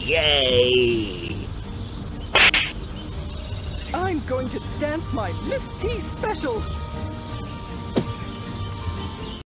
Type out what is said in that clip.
Yay! I'm going to dance my Miss T special.